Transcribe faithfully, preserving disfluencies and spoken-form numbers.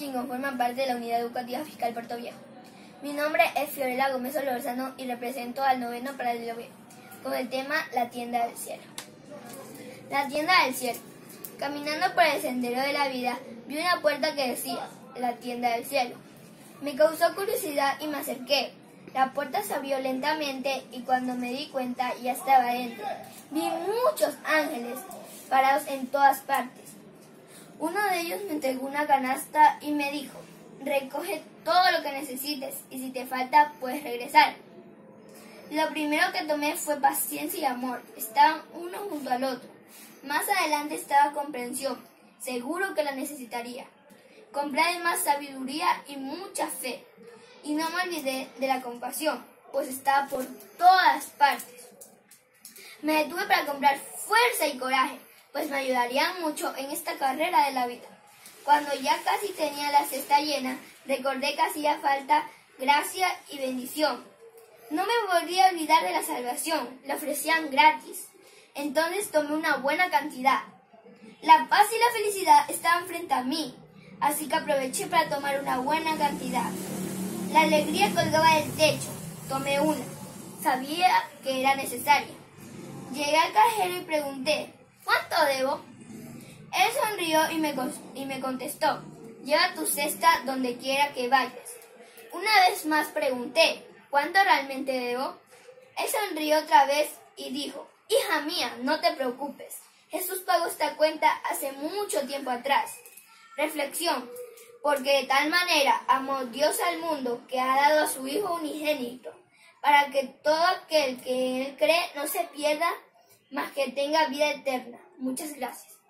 quien conforma parte de la Unidad Educativa Fiscal Puerto Viejo. Mi nombre es Fiorella Gómez Solorzano y represento al noveno paralelo B, con el tema La Tienda del Cielo. La Tienda del Cielo. Caminando por el sendero de la vida, vi una puerta que decía, La Tienda del Cielo. Me causó curiosidad y me acerqué. La puerta se abrió lentamente y cuando me di cuenta ya estaba dentro. Vi muchos ángeles parados en todas partes. Uno de ellos me entregó una canasta y me dijo, recoge todo lo que necesites y si te falta puedes regresar. Lo primero que tomé fue paciencia y amor. Estaban uno junto al otro. Más adelante estaba comprensión. Seguro que la necesitaría. Compré además sabiduría y mucha fe. Y no me olvidé de la compasión, pues estaba por todas partes. Me detuve para comprar fuerza y coraje, pues me ayudarían mucho en esta carrera de la vida. Cuando ya casi tenía la cesta llena, recordé que hacía falta gracia y bendición. No me volví a olvidar de la salvación, la ofrecían gratis. Entonces tomé una buena cantidad. La paz y la felicidad estaban frente a mí, así que aproveché para tomar una buena cantidad. La alegría colgaba del techo. Tomé una. Sabía que era necesaria. Llegué al cajero y pregunté, ¿cuánto debo? Él sonrió y me, y me contestó, lleva tu cesta donde quiera que vayas. Una vez más pregunté, ¿cuánto realmente debo? Él sonrió otra vez y dijo, hija mía, no te preocupes. Jesús pagó esta cuenta hace mucho tiempo atrás. Reflexión. Porque de tal manera amó Dios al mundo que ha dado a su Hijo unigénito, para que todo aquel que en Él cree no se pierda, mas que tenga vida eterna. Muchas gracias.